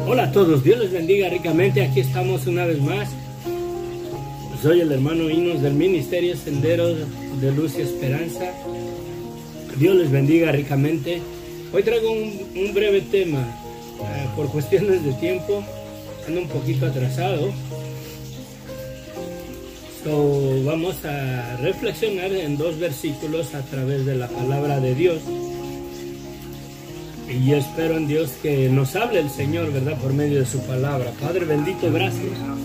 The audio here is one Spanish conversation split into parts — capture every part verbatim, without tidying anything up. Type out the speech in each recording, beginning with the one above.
Hola a todos, Dios les bendiga ricamente. Aquí estamos una vez más. Soy el hermano Inos del Ministerio Senderos de Luz y Esperanza. Dios les bendiga ricamente. Hoy traigo un, un breve tema. Eh, por cuestiones de tiempo, ando un poquito atrasado. So, vamos a reflexionar en dos versículos a través de la palabra de Dios. Y yo espero en Dios que nos hable el Señor, ¿verdad? Por medio de su palabra. Padre bendito, gracias.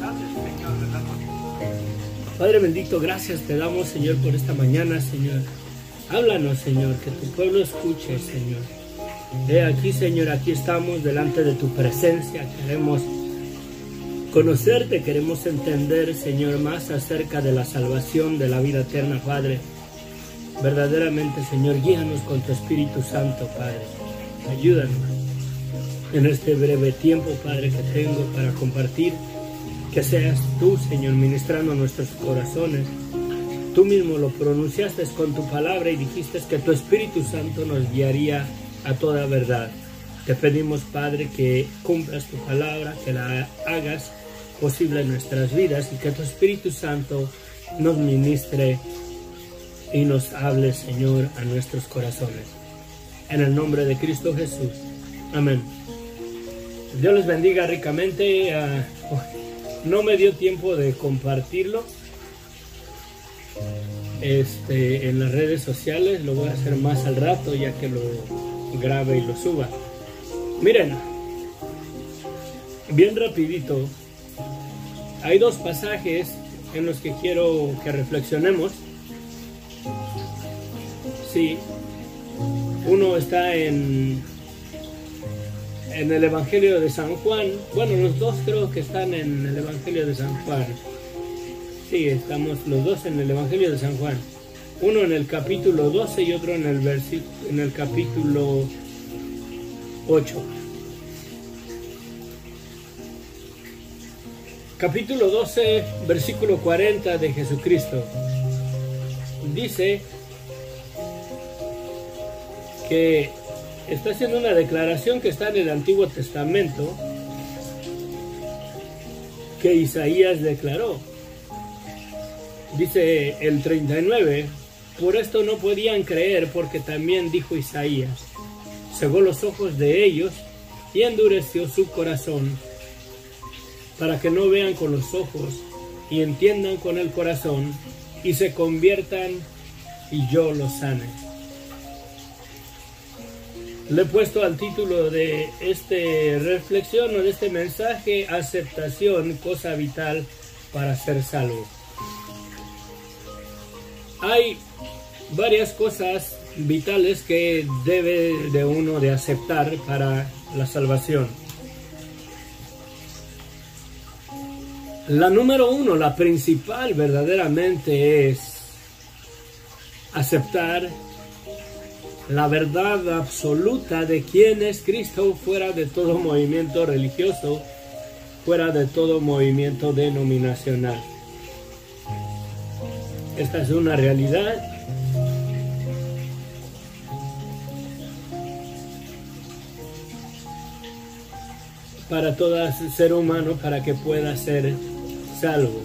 Padre bendito, gracias te damos, Señor, por esta mañana, Señor. Háblanos, Señor, que tu pueblo escuche, Señor. He aquí, Señor, aquí estamos delante de tu presencia. Queremos conocerte, queremos entender, Señor, más acerca de la salvación, de la vida eterna, Padre. Verdaderamente, Señor, guíanos con tu Espíritu Santo, Padre. Ayúdanos en este breve tiempo, Padre, que tengo para compartir. Que seas tú, Señor, ministrando nuestros corazones. Tú mismo lo pronunciaste con tu palabra y dijiste que tu Espíritu Santo nos guiaría a toda verdad. Te pedimos, Padre, que cumplas tu palabra, que la hagas posible en nuestras vidas y que tu Espíritu Santo nos ministre y nos hable, Señor, a nuestros corazones. En el nombre de Cristo Jesús. Amén. Dios les bendiga ricamente. Uh, no me dio tiempo de compartirlo este, en las redes sociales. Lo voy a hacer más al rato ya que lo grabe y lo suba. Miren, bien rapidito. Hay dos pasajes en los que quiero que reflexionemos. Sí. Uno está en, en el Evangelio de San Juan. Bueno, los dos creo que están en el Evangelio de San Juan. Sí, estamos los dos en el Evangelio de San Juan. Uno en el capítulo doce y otro en el, versículo, en el capítulo ocho. Capítulo doce, versículo cuarenta de Jesucristo. Dice que está haciendo una declaración que está en el Antiguo Testamento, que Isaías declaró. Dice el treinta y nueve, por esto no podían creer, porque también dijo Isaías, cegó los ojos de ellos y endureció su corazón, para que no vean con los ojos y entiendan con el corazón y se conviertan y yo los sane. Le he puesto al título de este reflexión o de este mensaje, aceptación, cosa vital para ser salvo. Hay varias cosas vitales que debe de uno de aceptar para la salvación. La número uno, la principal verdaderamente es aceptar la verdad absoluta de quién es Cristo fuera de todo movimiento religioso, fuera de todo movimiento denominacional. Esta es una realidad. Para todo ser humano, para que pueda ser salvo.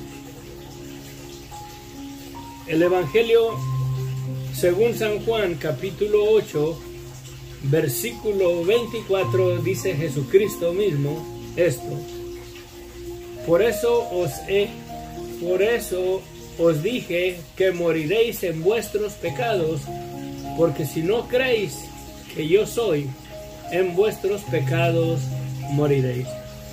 El Evangelio según San Juan, capítulo ocho, versículo veinticuatro, dice Jesucristo mismo esto. Por eso os he, por eso os dije que moriréis en vuestros pecados, porque si no creéis que yo soy, en vuestros pecados moriréis.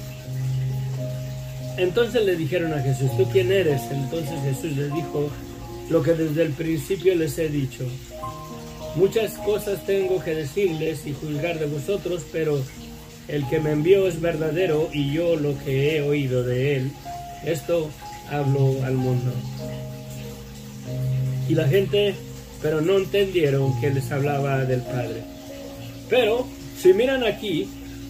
Entonces le dijeron a Jesús, ¿tú quién eres? Entonces Jesús les dijo, lo que desde el principio les he dicho. Muchas cosas tengo que decirles y juzgar de vosotros, pero el que me envió es verdadero y yo lo que he oído de él, esto hablo al mundo. Y la gente, pero no entendieron que les hablaba del Padre. Pero, si miran aquí,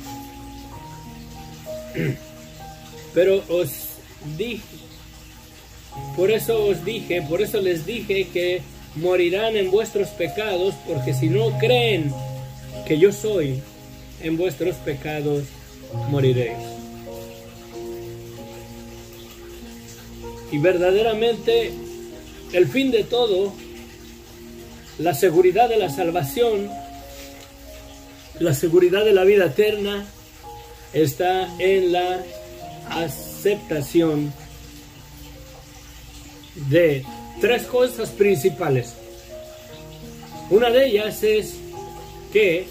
pero os dije, por eso os dije, por eso les dije que morirán en vuestros pecados, porque si no creen que yo soy, en vuestros pecados moriréis. Y verdaderamente el fin de todo, la seguridad de la salvación, la seguridad de la vida eterna, está en la aceptación de tres cosas principales. Una de ellas es que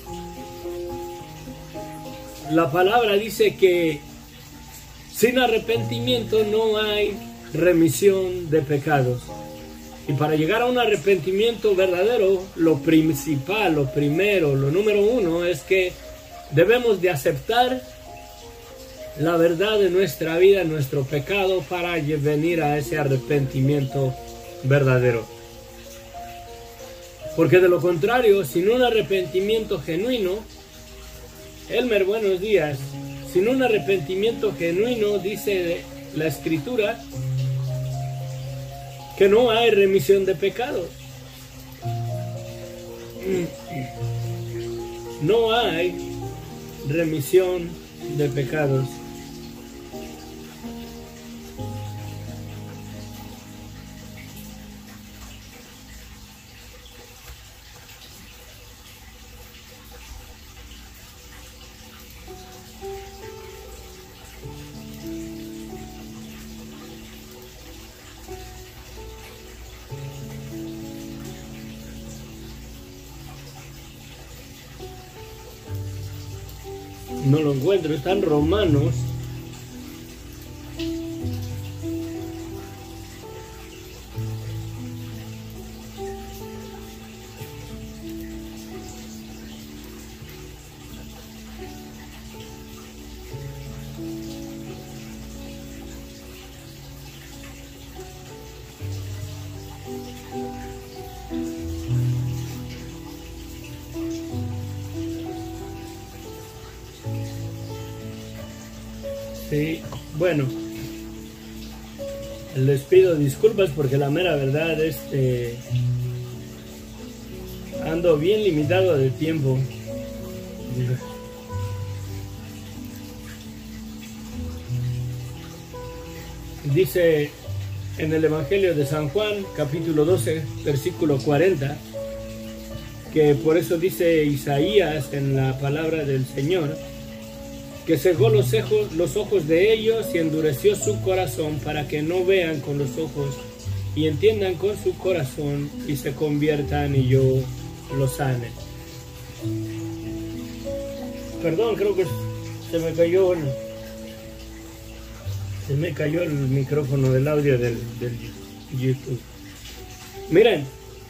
la palabra dice que sin arrepentimiento no hay remisión de pecados. Y para llegar a un arrepentimiento verdadero, lo principal, lo primero, lo número uno es que debemos de aceptar la verdad de nuestra vida, nuestro pecado, para venir a ese arrepentimiento verdadero. Porque de lo contrario, sin un arrepentimiento genuino, Elmer, buenos días, sin un arrepentimiento genuino, dice la Escritura, que no hay remisión de pecados. No hay remisión de pecados. No lo encuentro, está en Romanos. Sí, bueno, les pido disculpas porque la mera verdad este ando bien limitado de tiempo. Dice en el Evangelio de San Juan, capítulo doce, versículo cuarenta, que por eso dice Isaías en la palabra del Señor, que cegó los ojos, los ojos de ellos y endureció su corazón para que no vean con los ojos y entiendan con su corazón y se conviertan y yo los sane. Perdón, creo que se me cayó, bueno, se me cayó el micrófono del audio del, del YouTube. Miren,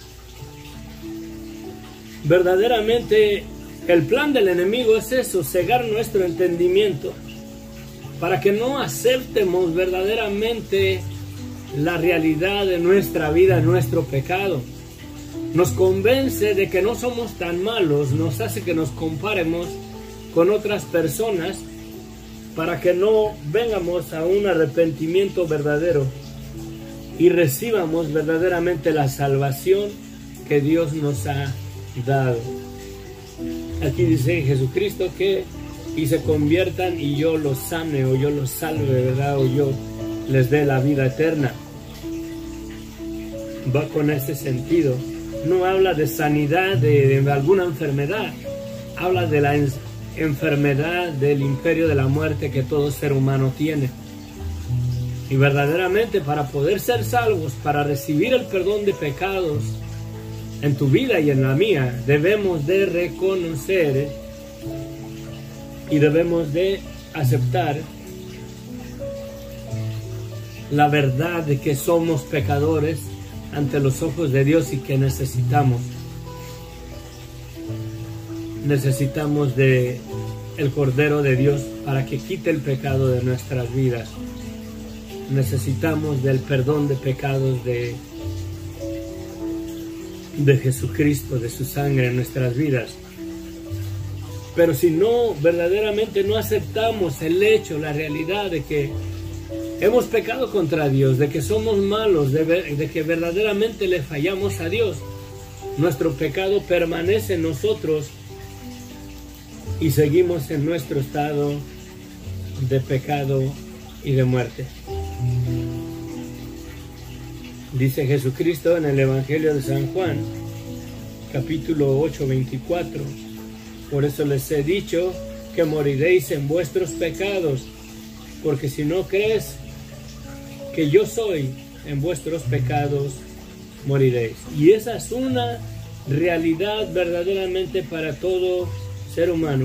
verdaderamente el plan del enemigo es eso, cegar nuestro entendimiento para que no aceptemos verdaderamente la realidad de nuestra vida, nuestro pecado. Nos convence de que no somos tan malos, nos hace que nos comparemos con otras personas para que no vengamos a un arrepentimiento verdadero y recibamos verdaderamente la salvación que Dios nos ha dado. Aquí dice Jesucristo que y se conviertan y yo los sane o yo los salve, ¿verdad? O yo les dé la vida eterna. Va con ese sentido. No habla de sanidad de, de alguna enfermedad. Habla de la en, enfermedad del imperio de la muerte que todo ser humano tiene. Y verdaderamente para poder ser salvos, para recibir el perdón de pecados, en tu vida y en la mía, debemos de reconocer y debemos de aceptar la verdad de que somos pecadores ante los ojos de Dios y que necesitamos necesitamos de el Cordero de Dios para que quite el pecado de nuestras vidas. Necesitamos del perdón de pecados de de Jesucristo, de su sangre en nuestras vidas. Pero si no, verdaderamente no aceptamos el hecho, la realidad de que hemos pecado contra Dios, de que somos malos, de, de que verdaderamente le fallamos a Dios, nuestro pecado permanece en nosotros y seguimos en nuestro estado de pecado y de muerte. Dice Jesucristo en el Evangelio de San Juan, capítulo ocho, veinticuatro, por eso les he dicho que moriréis en vuestros pecados, porque si no crees que yo soy, en vuestros pecados moriréis. Y esa es una realidad verdaderamente para todo ser humano.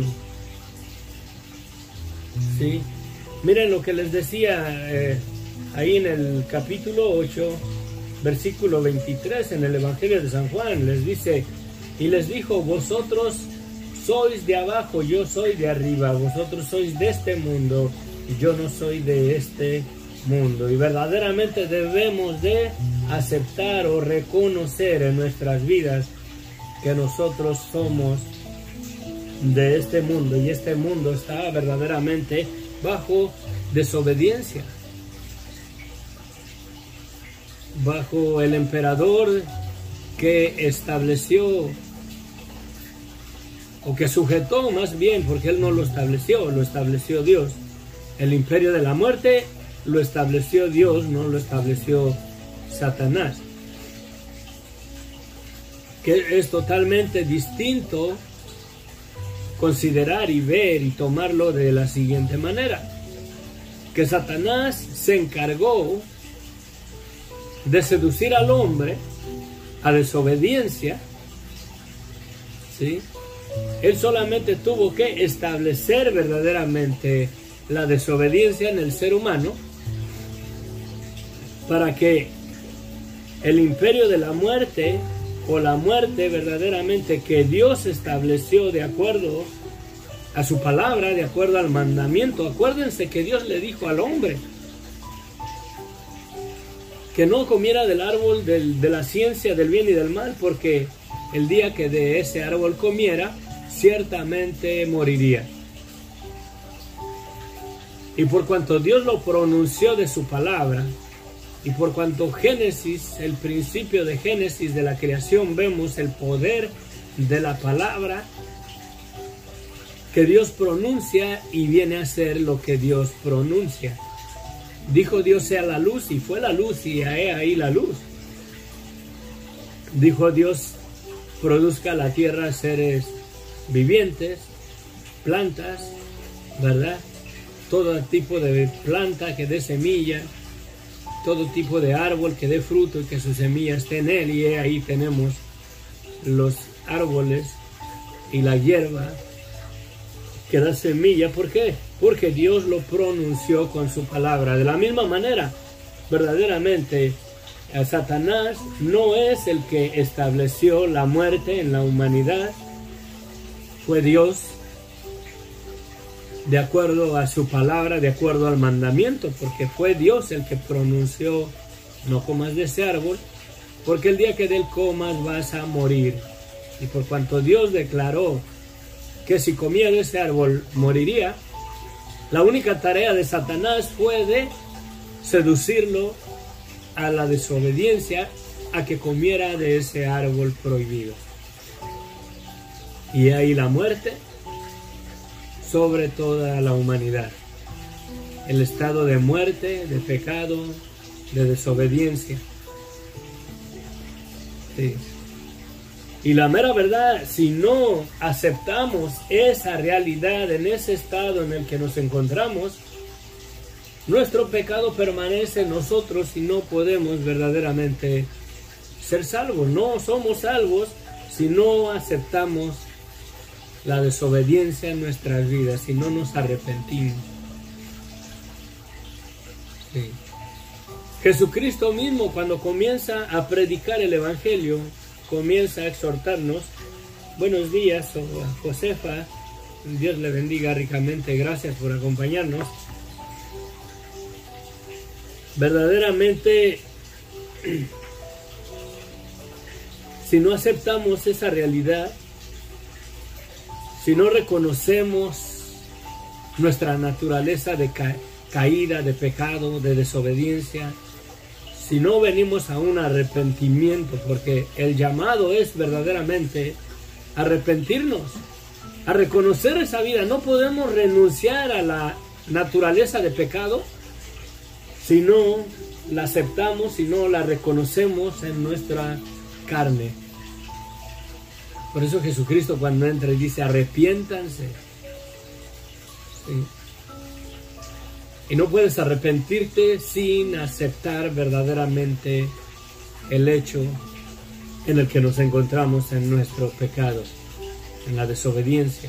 ¿Sí? Miren lo que les decía eh, ahí en el capítulo ocho, versículo veintitrés, en el Evangelio de San Juan. Les dice, y les dijo, vosotros sois de abajo, yo soy de arriba, vosotros sois de este mundo, y yo no soy de este mundo. Y verdaderamente debemos de aceptar o reconocer en nuestras vidas que nosotros somos de este mundo, y este mundo está verdaderamente bajo desobediencia, bajo el emperador que estableció, o que sujetó más bien, porque él no lo estableció, lo estableció Dios. El imperio de la muerte lo estableció Dios, no lo estableció Satanás. Que es totalmente distinto considerar y ver y tomarlo de la siguiente manera: que Satanás se encargó de seducir al hombre a desobediencia, ¿sí? Él solamente tuvo que establecer verdaderamente la desobediencia en el ser humano para que el imperio de la muerte, o la muerte verdaderamente que Dios estableció de acuerdo a su palabra, de acuerdo al mandamiento. Acuérdense que Dios le dijo al hombre que no comiera del árbol del, de la ciencia del bien y del mal, porque el día que de ese árbol comiera, ciertamente moriría. Y por cuanto Dios lo pronunció de su palabra, y por cuanto Génesis, el principio de Génesis de la creación, vemos el poder de la palabra que Dios pronuncia y viene a ser lo que Dios pronuncia. Dijo Dios sea la luz, y fue la luz, y he ahí la luz. Dijo Dios produzca la tierra seres vivientes, plantas, ¿verdad? Todo tipo de planta que dé semilla, todo tipo de árbol que dé fruto y que su semilla esté en él. Y ahí tenemos los árboles y la hierba que da semilla. ¿Por qué? Porque Dios lo pronunció con su palabra. De la misma manera, verdaderamente, Satanás no es el que estableció la muerte en la humanidad. Fue Dios, de acuerdo a su palabra, de acuerdo al mandamiento, porque fue Dios el que pronunció, no comas de ese árbol, porque el día que de él comas vas a morir. Y por cuanto Dios declaró que si comía de ese árbol moriría, la única tarea de Satanás fue de seducirlo a la desobediencia, a que comiera de ese árbol prohibido. Y ahí la muerte sobre toda la humanidad, el estado de muerte, de pecado, de desobediencia. Sí. Y la mera verdad, si no aceptamos esa realidad en ese estado en el que nos encontramos, nuestro pecado permanece en nosotros y no podemos verdaderamente ser salvos. No somos salvos si no aceptamos la desobediencia en nuestras vidas, si no nos arrepentimos. Sí. Jesucristo mismo, cuando comienza a predicar el Evangelio, comienza a exhortarnos. Buenos días, a Josefa, Dios le bendiga ricamente, gracias por acompañarnos. Verdaderamente, si no aceptamos esa realidad, si no reconocemos nuestra naturaleza de ca caída, de pecado, de desobediencia, si no venimos a un arrepentimiento, porque el llamado es verdaderamente arrepentirnos, a reconocer esa vida. No podemos renunciar a la naturaleza de pecado si no la aceptamos, si no la reconocemos en nuestra carne. Por eso Jesucristo cuando entra y dice arrepiéntanse. Sí. Y no puedes arrepentirte sin aceptar verdaderamente el hecho en el que nos encontramos en nuestro pecado, en la desobediencia.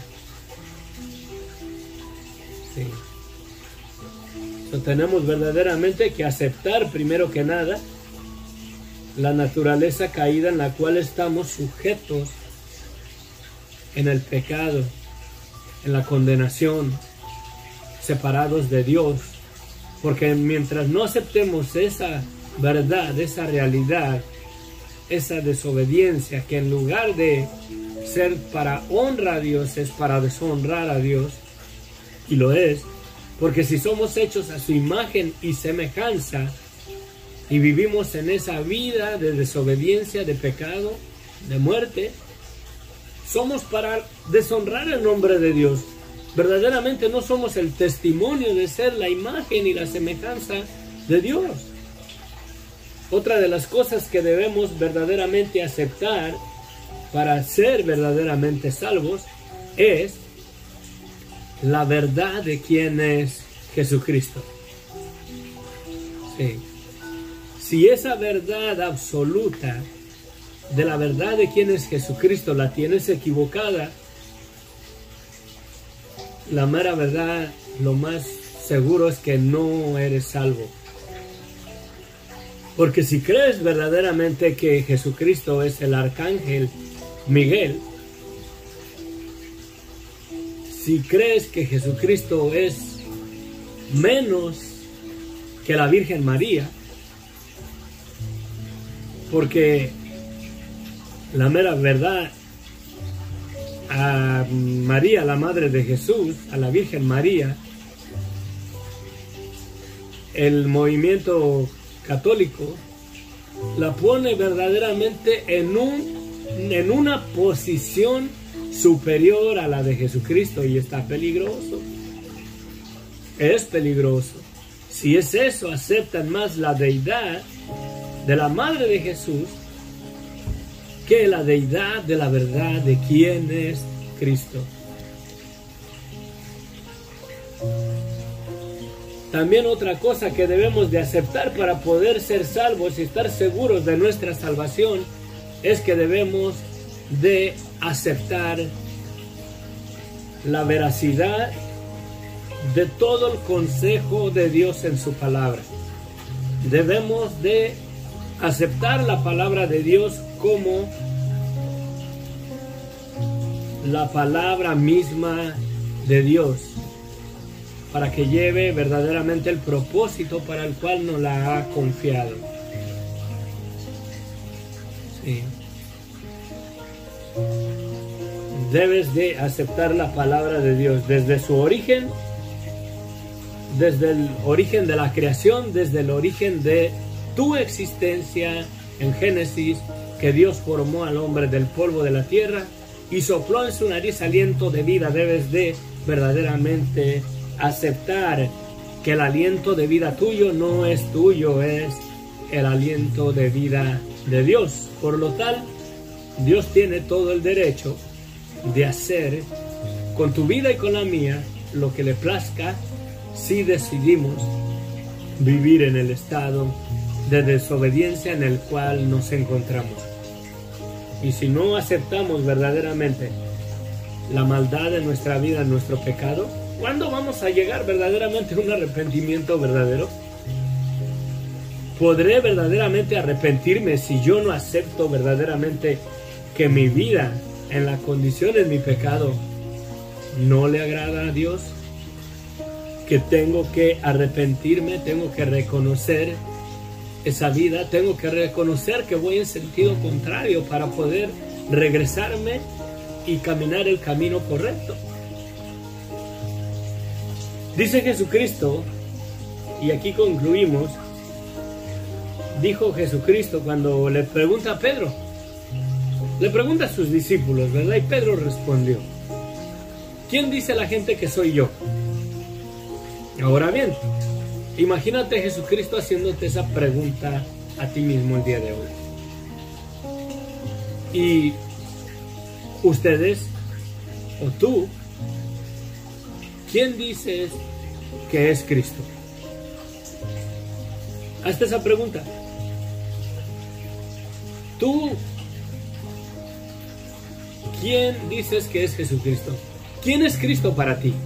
Sí. So, tenemos verdaderamente que aceptar primero que nada la naturaleza caída en la cual estamos sujetos en el pecado, en la condenación, separados de Dios. Porque mientras no aceptemos esa verdad, esa realidad, esa desobediencia que en lugar de ser para honra a Dios es para deshonrar a Dios, y lo es, porque si somos hechos a su imagen y semejanza y vivimos en esa vida de desobediencia, de pecado, de muerte, somos para deshonrar el nombre de Dios. Verdaderamente no somos el testimonio de ser la imagen y la semejanza de Dios. Otra de las cosas que debemos verdaderamente aceptar para ser verdaderamente salvos es la verdad de quién es Jesucristo. Sí. Si esa verdad absoluta de la verdad de quién es Jesucristo la tienes equivocada, la mera verdad, lo más seguro es que no eres salvo. Porque si crees verdaderamente que Jesucristo es el arcángel Miguel, si crees que Jesucristo es menos que la Virgen María, porque la mera verdad, a María, la madre de Jesús, a la Virgen María, el movimiento católico la pone verdaderamente en, un, en una posición superior a la de Jesucristo, y está peligroso. Es peligroso. Si es eso, aceptan más la deidad de la madre de Jesús que la deidad de la verdad de quién es Cristo. También otra cosa que debemos de aceptar para poder ser salvos y estar seguros de nuestra salvación es que debemos de aceptar la veracidad de todo el consejo de Dios en su palabra. Debemos de aceptar la palabra de Dios como la palabra misma de Dios, para que lleve verdaderamente el propósito para el cual nos la ha confiado. Sí. Debes de aceptar la palabra de Dios desde su origen, desde el origen de la creación, desde el origen de tu existencia en Génesis, que Dios formó al hombre del polvo de la tierra y sopló en su nariz aliento de vida. Debes de verdaderamente aceptar que el aliento de vida tuyo no es tuyo, es el aliento de vida de Dios. Por lo tal, Dios tiene todo el derecho de hacer con tu vida y con la mía lo que le plazca si decidimos vivir en el estado de desobediencia en el cual nos encontramos. Y si no aceptamos verdaderamente la maldad de nuestra vida, nuestro pecado, ¿cuándo vamos a llegar verdaderamente a un arrepentimiento verdadero? ¿Podré verdaderamente arrepentirme si yo no acepto verdaderamente que mi vida en la condición de mi pecado no le agrada a Dios? Que tengo que arrepentirme, tengo que reconocer esa vida, tengo que reconocer que voy en sentido contrario para poder regresarme y caminar el camino correcto. Dice Jesucristo, y aquí concluimos, dijo Jesucristo cuando le pregunta a Pedro, le pregunta a sus discípulos, ¿verdad? Y Pedro respondió, ¿quién dice la gente que soy yo? Ahora bien, imagínate Jesucristo haciéndote esa pregunta a ti mismo el día de hoy. Y ustedes, o tú, ¿quién dices que es Cristo? Hazte esa pregunta. Tú, ¿quién dices que es Jesucristo? ¿Quién es Cristo para ti?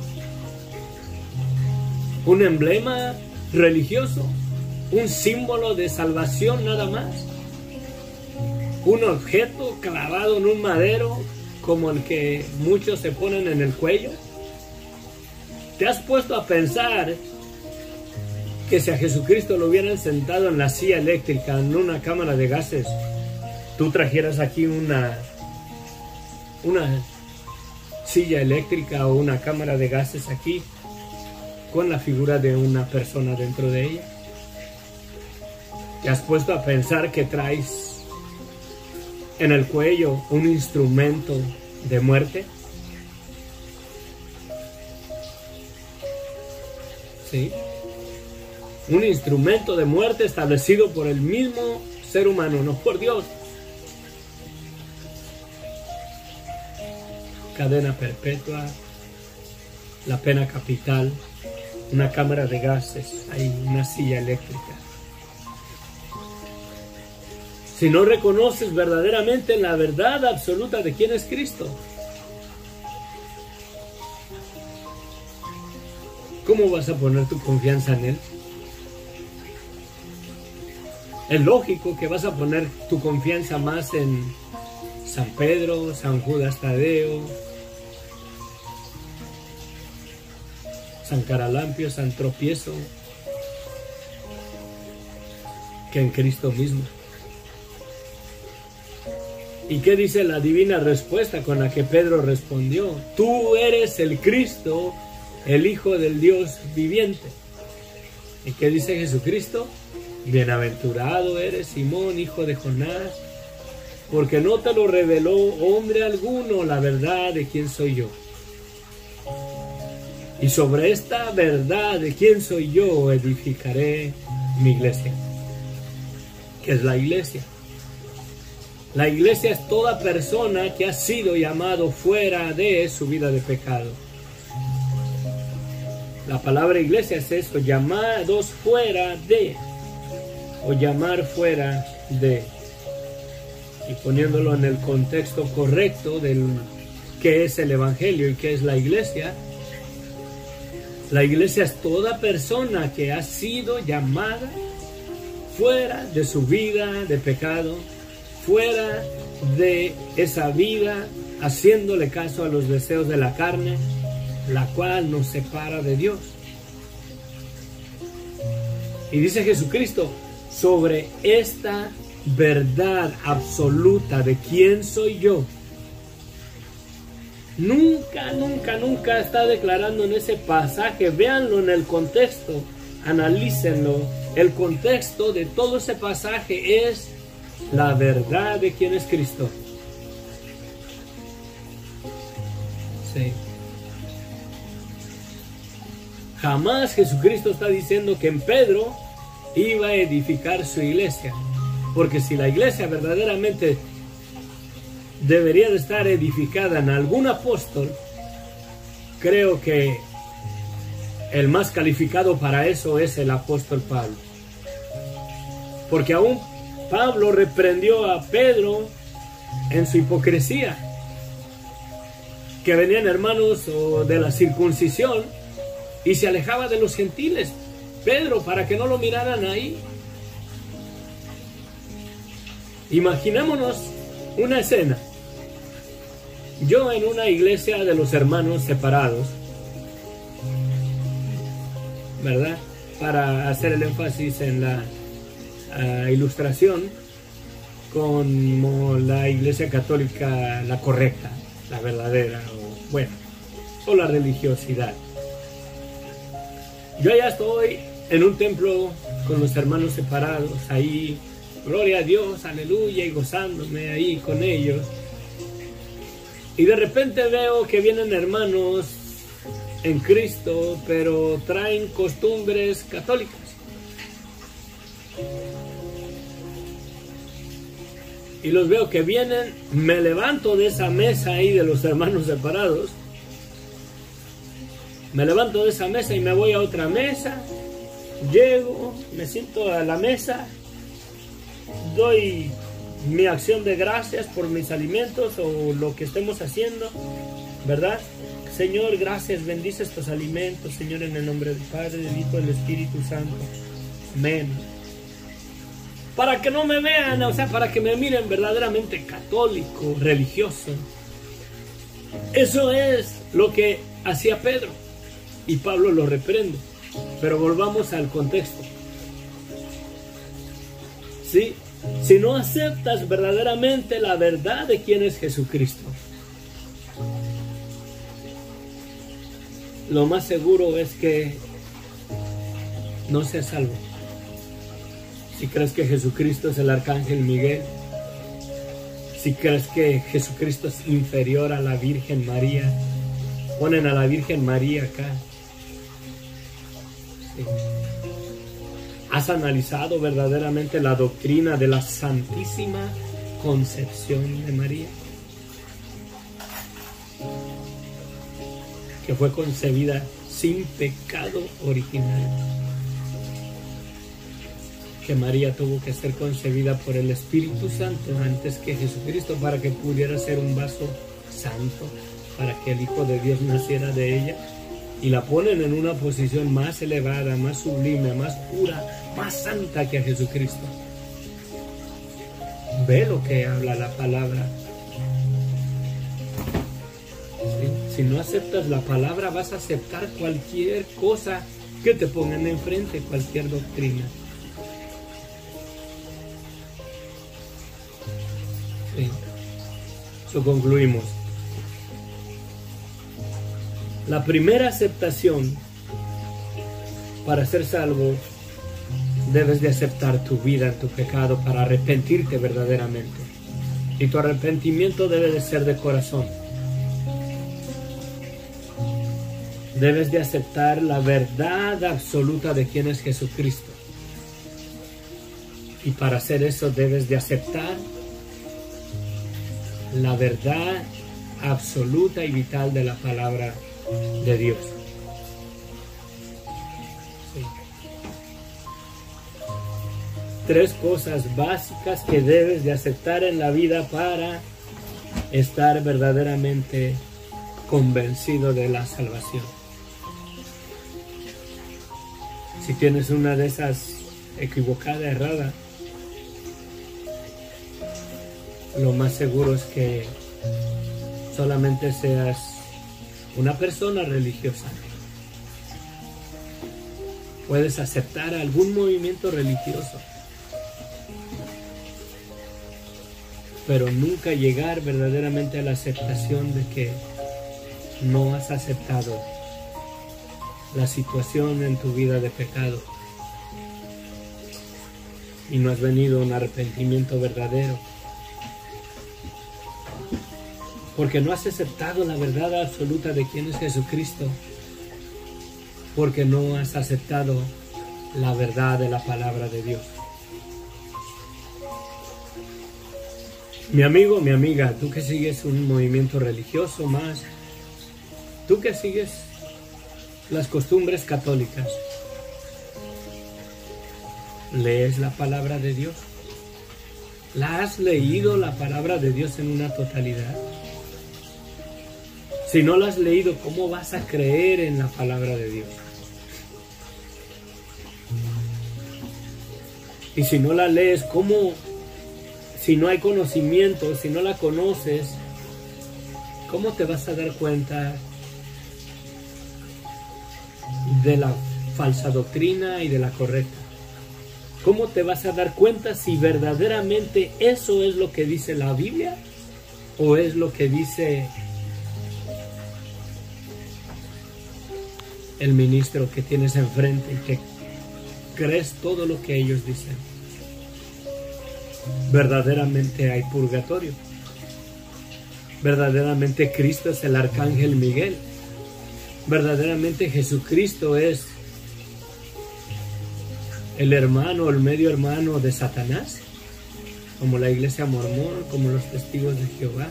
¿Un emblema religioso? ¿Un símbolo de salvación nada más? ¿Un objeto clavado en un madero como el que muchos se ponen en el cuello? ¿Te has puesto a pensar que si a Jesucristo lo hubieran sentado en la silla eléctrica, en una cámara de gases, tú trajeras aquí una, una silla eléctrica o una cámara de gases aquí con la figura de una persona dentro de ella? ¿Te has puesto a pensar que traes en el cuello un instrumento de muerte? ¿Sí? Un instrumento de muerte establecido por el mismo ser humano, no por Dios. Cadena perpetua, la pena capital, una cámara de gases, hay una silla eléctrica. Si no reconoces verdaderamente la verdad absoluta de quién es Cristo, ¿cómo vas a poner tu confianza en Él? Es lógico que vas a poner tu confianza más en San Pedro, San Judas Tadeo, San Caralampio, San Tropiezo, que en Cristo mismo. ¿Y qué dice la divina respuesta con la que Pedro respondió? Tú eres el Cristo, el Hijo del Dios viviente. ¿Y qué dice Jesucristo? Bienaventurado eres, Simón, hijo de Jonás, porque no te lo reveló hombre alguno la verdad de quién soy yo. Y sobre esta verdad de quién soy yo edificaré mi iglesia. ¿Qué es la iglesia? La iglesia es toda persona que ha sido llamado fuera de su vida de pecado. La palabra iglesia es eso, llamados fuera de, o llamar fuera de. Y poniéndolo en el contexto correcto del qué es el evangelio y qué es la iglesia, la iglesia es toda persona que ha sido llamada fuera de su vida de pecado, fuera de esa vida, haciéndole caso a los deseos de la carne, la cual nos separa de Dios. Y dice Jesucristo, sobre esta verdad absoluta de quién soy yo, nunca, nunca, nunca está declarando en ese pasaje. Véanlo en el contexto, analícenlo. El contexto de todo ese pasaje es la verdad de quién es Cristo. Sí. Jamás Jesucristo está diciendo que en Pedro iba a edificar su iglesia. Porque si la iglesia verdaderamente debería de estar edificada en algún apóstol, creo que el más calificado para eso es el apóstol Pablo. Porque aún Pablo reprendió a Pedro en su hipocresía, que venían hermanos de la circuncisión y se alejaba de los gentiles. Pedro, para que no lo miraran ahí. Imaginémonos una escena. Yo en una iglesia de los hermanos separados, ¿verdad? Para hacer el énfasis en la uh, ilustración, como la iglesia católica, la correcta, la verdadera, o bueno, o la religiosidad. Yo ya estoy en un templo con los hermanos separados, ahí, gloria a Dios, aleluya, y gozándome ahí con ellos. Y de repente veo que vienen hermanos en Cristo, pero traen costumbres católicas. Y los veo que vienen, me levanto de esa mesa ahí de los hermanos separados, me levanto de esa mesa y me voy a otra mesa, llego, me siento a la mesa, doy mi acción de gracias por mis alimentos o lo que estemos haciendo, ¿verdad? Señor, gracias, bendice estos alimentos, Señor, en el nombre del Padre, del Hijo y del Espíritu Santo. Amén. Para que no me vean, o sea, para que me miren verdaderamente católico, religioso. Eso es lo que hacía Pedro. Y Pablo lo reprende. Pero volvamos al contexto. ¿Sí? Si no aceptas verdaderamente la verdad de quién es Jesucristo, lo más seguro es que no seas salvo. Si crees que Jesucristo es el arcángel Miguel, si crees que Jesucristo es inferior a la Virgen María, ponen a la Virgen María acá. Sí. ¿Has analizado verdaderamente la doctrina de la Santísima Concepción de María? Que fue concebida sin pecado original. Que María tuvo que ser concebida por el Espíritu Santo antes que Jesucristo para que pudiera ser un vaso santo, para que el Hijo de Dios naciera de ella. Y la ponen en una posición más elevada, más sublime, más pura, más santa que a Jesucristo. Ve lo que habla la palabra. ¿Sí? Si no aceptas la palabra, vas a aceptar cualquier cosa que te pongan enfrente, cualquier doctrina. Sí. Eso concluimos. La primera aceptación para ser salvo, debes de aceptar tu vida en tu pecado para arrepentirte verdaderamente. Y tu arrepentimiento debe de ser de corazón. Debes de aceptar la verdad absoluta de quién es Jesucristo. Y para hacer eso debes de aceptar la verdad absoluta y vital de la palabra de Dios. Sí. Tres cosas básicas que debes de aceptar en la vida para estar verdaderamente convencido de la salvación. Si tienes una de esas equivocada, errada, lo más seguro es que solamente seas una persona religiosa. Puedes aceptar algún movimiento religioso, pero nunca llegar verdaderamente a la aceptación de que no has aceptado la situación en tu vida de pecado y no has venido a un arrepentimiento verdadero. Porque no has aceptado la verdad absoluta de quién es Jesucristo. Porque no has aceptado la verdad de la palabra de Dios. Mi amigo, mi amiga, tú que sigues un movimiento religioso más, tú que sigues las costumbres católicas, ¿lees la palabra de Dios? ¿La has leído la palabra de Dios en una totalidad? Si no la has leído, ¿cómo vas a creer en la palabra de Dios? Y si no la lees, ¿cómo? Si no hay conocimiento, si no la conoces, ¿cómo te vas a dar cuenta de la falsa doctrina y de la correcta? ¿Cómo te vas a dar cuenta si verdaderamente eso es lo que dice la Biblia o es lo que dice el ministro que tienes enfrente y que crees todo lo que ellos dicen? Verdaderamente hay purgatorio. Verdaderamente Cristo es el arcángel Miguel. verdaderamente Jesucristo es el hermano, el medio hermano de Satanás, como la iglesia mormón, como los testigos de Jehová.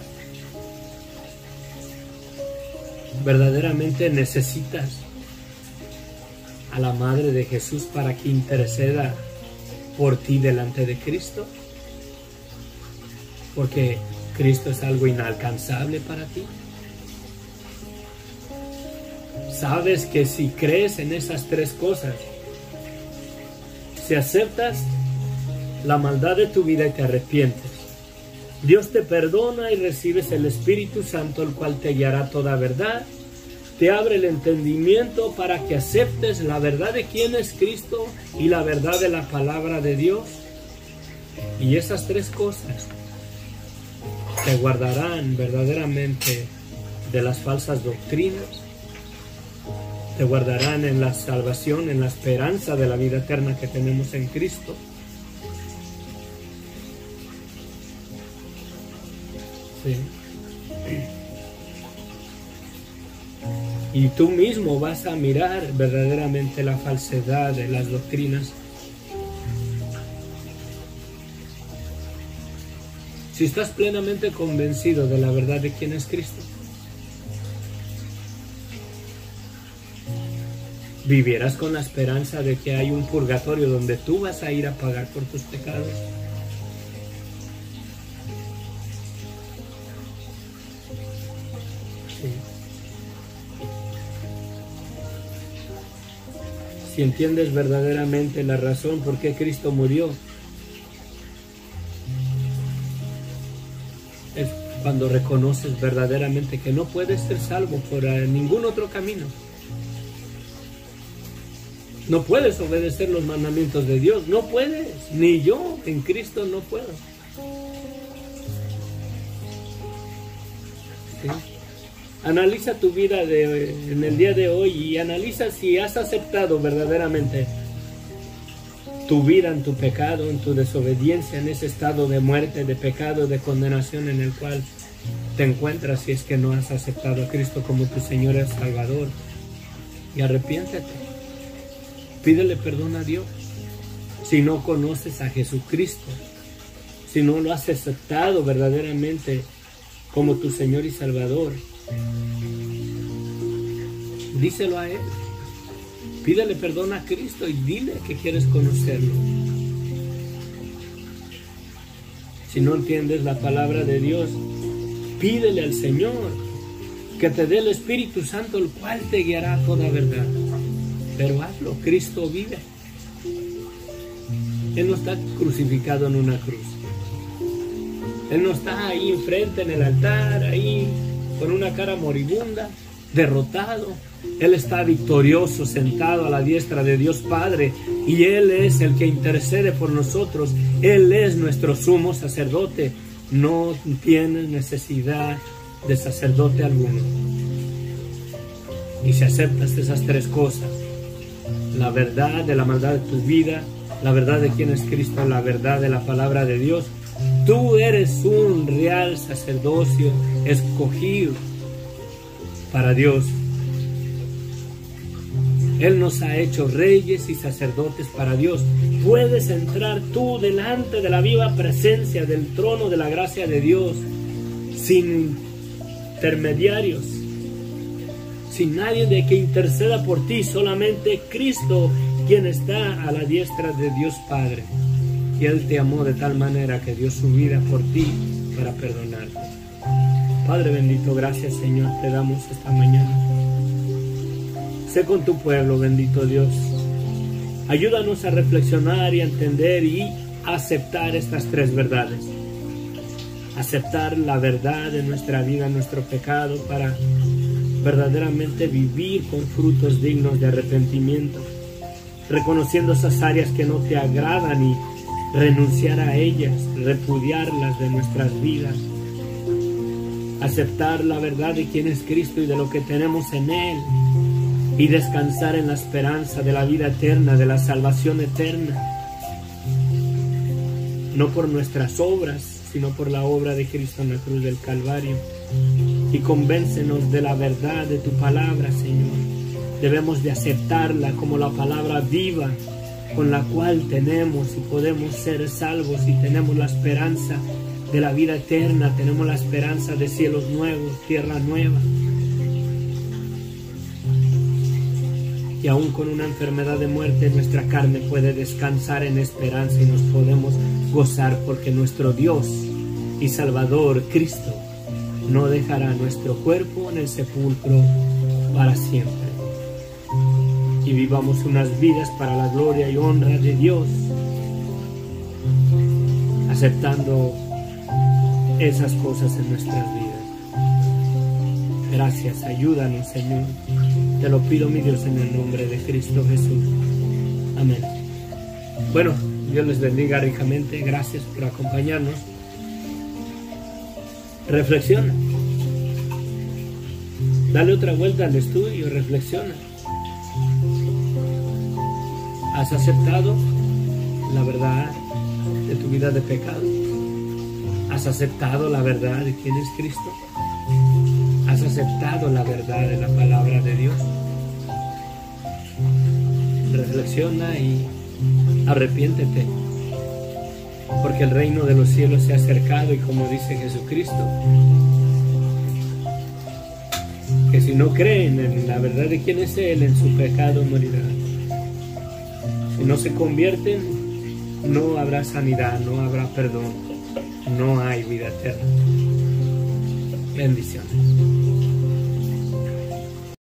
Verdaderamente necesitas a la Madre de Jesús para que interceda por ti delante de Cristo, porque Cristo es algo inalcanzable para ti. Sabes que si crees en esas tres cosas, si aceptas la maldad de tu vida y te arrepientes, Dios te perdona y recibes el Espíritu Santo, el cual te guiará a toda verdad, te abre el entendimiento para que aceptes la verdad de quién es Cristo y la verdad de la palabra de Dios. Y esas tres cosas te guardarán verdaderamente de las falsas doctrinas, te guardarán en la salvación, en la esperanza de la vida eterna que tenemos en Cristo. Sí. Y tú mismo vas a mirar verdaderamente la falsedad de las doctrinas. Si estás plenamente convencido de la verdad de quién es Cristo, ¿vivieras con la esperanza de que hay un purgatorio donde tú vas a ir a pagar por tus pecados? Sí. Si entiendes verdaderamente la razón por qué Cristo murió, es cuando reconoces verdaderamente que no puedes ser salvo por ningún otro camino. No puedes obedecer los mandamientos de Dios, no puedes, ni yo en Cristo no puedo. ¿Sí? Analiza tu vida de, en el día de hoy y analiza si has aceptado verdaderamente tu vida en tu pecado, en tu desobediencia, en ese estado de muerte, de pecado, de condenación en el cual te encuentras si es que no has aceptado a Cristo como tu Señor y Salvador. Y arrepiéntete. Pídele perdón a Dios. Si no conoces a Jesucristo, si no lo has aceptado verdaderamente como tu Señor y Salvador, díselo a Él. Pídele perdón a Cristo y dile que quieres conocerlo. Si no entiendes la palabra de Dios, pídele al Señor que te dé el Espíritu Santo, el cual te guiará a toda verdad. Pero hazlo, Cristo vive. Él no está crucificado en una cruz. Él no está ahí enfrente en el altar, ahí con una cara moribunda, derrotado. Él está victorioso, sentado a la diestra de Dios Padre, y Él es el que intercede por nosotros. Él es nuestro sumo sacerdote. No tienes necesidad de sacerdote alguno. Y si aceptas esas tres cosas, la verdad de la maldad de tu vida, la verdad de quién es Cristo, la verdad de la palabra de Dios, tú eres un real sacerdocio escogido para Dios. Él nos ha hecho reyes y sacerdotes para Dios. Puedes entrar tú delante de la viva presencia del trono de la gracia de Dios sin intermediarios, sin nadie de que interceda por ti, solamente Cristo, quien está a la diestra de Dios Padre. Y Él te amó de tal manera que dio su vida por ti para perdonarte. Padre bendito, gracias Señor, te damos esta mañana. Sé con tu pueblo, bendito Dios. Ayúdanos a reflexionar y a entender y aceptar estas tres verdades. Aceptar la verdad de nuestra vida, nuestro pecado, para verdaderamente vivir con frutos dignos de arrepentimiento, reconociendo esas áreas que no te agradan y renunciar a ellas, repudiarlas de nuestras vidas. Aceptar la verdad de quién es Cristo y de lo que tenemos en Él, y descansar en la esperanza de la vida eterna, de la salvación eterna, no por nuestras obras, sino por la obra de Cristo en la cruz del Calvario. Y convéncenos de la verdad de tu palabra, Señor. Debemos de aceptarla como la palabra viva con la cual tenemos y podemos ser salvos y tenemos la esperanza de la vida eterna, tenemos la esperanza de cielos nuevos, tierra nueva. Y aún con una enfermedad de muerte, nuestra carne puede descansar en esperanza y nos podemos gozar porque nuestro Dios y Salvador, Cristo, no dejará nuestro cuerpo en el sepulcro para siempre. Y vivamos unas vidas para la gloria y honra de Dios, aceptando esas cosas en nuestras vidas. Gracias, ayúdanos, Señor. Te lo pido, mi Dios, en el nombre de Cristo Jesús. Amén. Bueno, Dios les bendiga ricamente. Gracias por acompañarnos. Reflexiona. Dale otra vuelta al estudio, reflexiona. ¿Has aceptado la verdad de tu vida de pecado? ¿Has aceptado la verdad de quién es Cristo? ¿Has aceptado la verdad de la palabra de Dios? Reflexiona y arrepiéntete, porque el reino de los cielos se ha acercado, y como dice Jesucristo, que si no creen en la verdad de quién es Él, en su pecado morirán. Si no se convierten, no habrá sanidad, no habrá perdón, no hay vida eterna. Bendiciones.